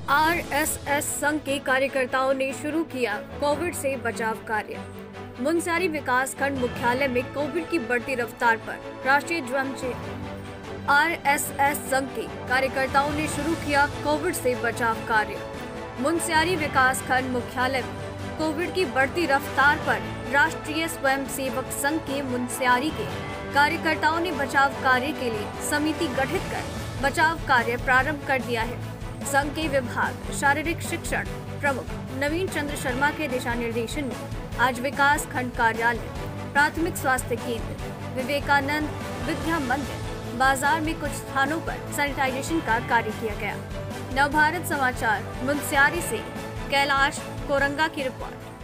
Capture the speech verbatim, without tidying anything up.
RSS संघ के कार्यकर्ताओं ने शुरू किया कोविड से बचाव कार्य। मुनस्यारी विकास खंड मुख्यालय में कोविड की बढ़ती रफ्तार पर राष्ट्रीय स्वयंसेवक आरएसएस संघ के कार्यकर्ताओं ने शुरू किया कोविड से बचाव कार्य। मुनस्यारी विकास खंड मुख्यालय में कोविड की बढ़ती रफ्तार पर राष्ट्रीय स्वयंसेवक संघ के मुनस्यारी के कार्यकर्ताओं ने बचाव कार्य के लिए समिति गठित कर बचाव कार्य प्रारंभ कर दिया है। संघ के विभाग शारीरिक शिक्षण प्रमुख नवीन चंद्र शर्मा के दिशा निर्देशन में आज विकास खंड कार्यालय, प्राथमिक स्वास्थ्य केंद्र, विवेकानंद विद्या मंदिर, बाजार में कुछ स्थानों पर सैनिटाइजेशन का कार्य किया गया। नवभारत समाचार मुनस्यारी से कैलाश कोरंगा की रिपोर्ट।